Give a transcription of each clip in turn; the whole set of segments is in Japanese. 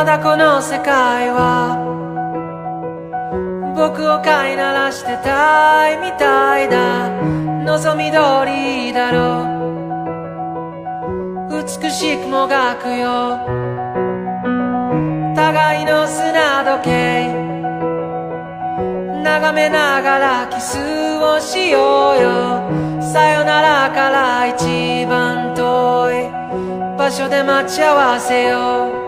まだこの世界は僕を飼いならしてたいみたいだ。望み通りだろう、美しくもがくよ互いの砂時計、眺めながらキスをしようよ。さよならから一番遠い場所で待ち合わせよう。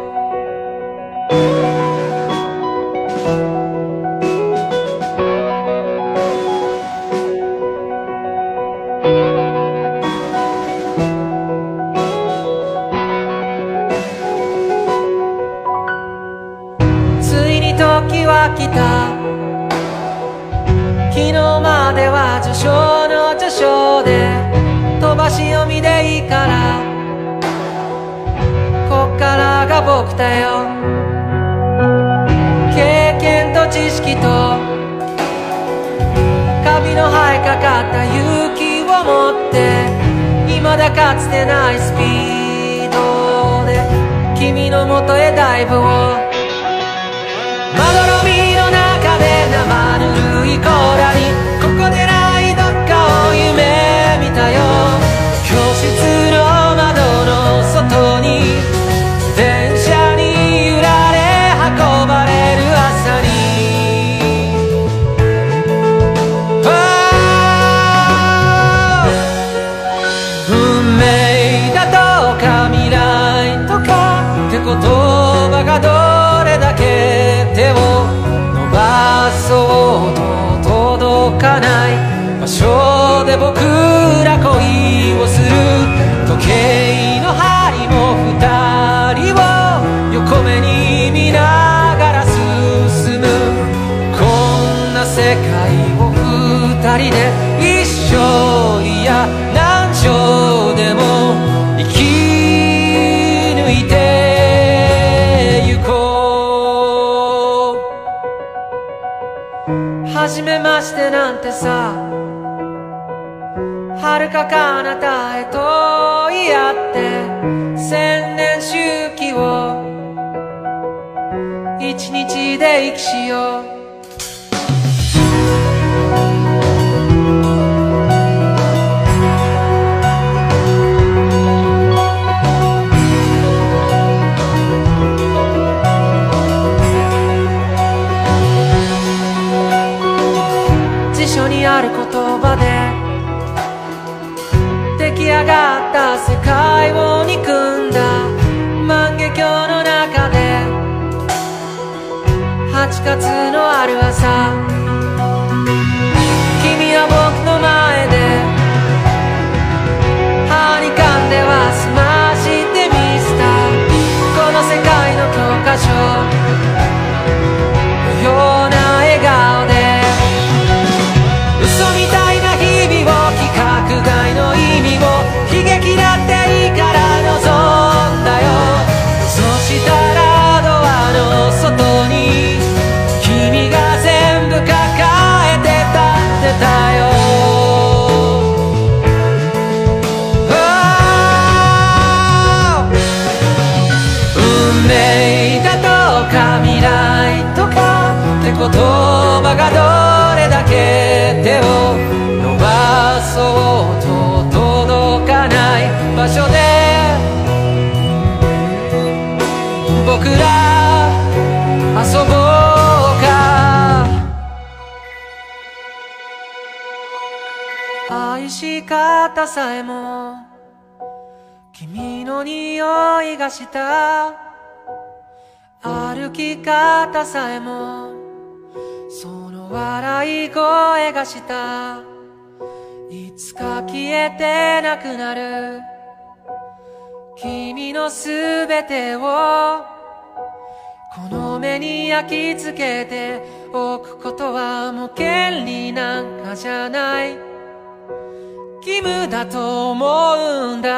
ついに時は来た。昨日までは序章の序章で飛ばし読みでいいから、こっからが僕だよ。経験と知識とカビの生えかかった勇気を持って、未だかつてないスピードで君の元へダイブを。まどろみの中で生ぬるい甲羅に、ここでないどっかを夢見たよ。教室の窓の外に電車に揺られ運ばれる朝に、運命だとか未来とかって言葉がどれだけ手を伸ばそうと届かない場所で僕ら恋をする。時計の針も二人を横目に見ながら進む。こんな世界を二人で一生、いや何生でも生き抜いてゆこう。初めましてなんてさ、遥か彼方へと言い合って千年周期を一日で生きしよう。辞書にある言葉で出来上がった世界を憎んだ万華鏡の中で、8月のある朝、君は僕の前で歯に噛んでは済ましてみせた。この世界の教科書のような笑顔で、嘘みたいな日々を、規格外の意味を、悲劇だっていいから望んだよ。そしたらドアの外に君が全部抱えて立ってたよ。運命だとか未来とかって言葉がどれだけ手を伸ばそうと届かない場所で僕ら遊ぼうか。愛し方さえも君の匂いがした。歩き方さえもその笑い声がした。いつか消えてなくなる君のすべてをこの目に焼き付けておくことはもう権利なんかじゃない。義務だと思うんだ。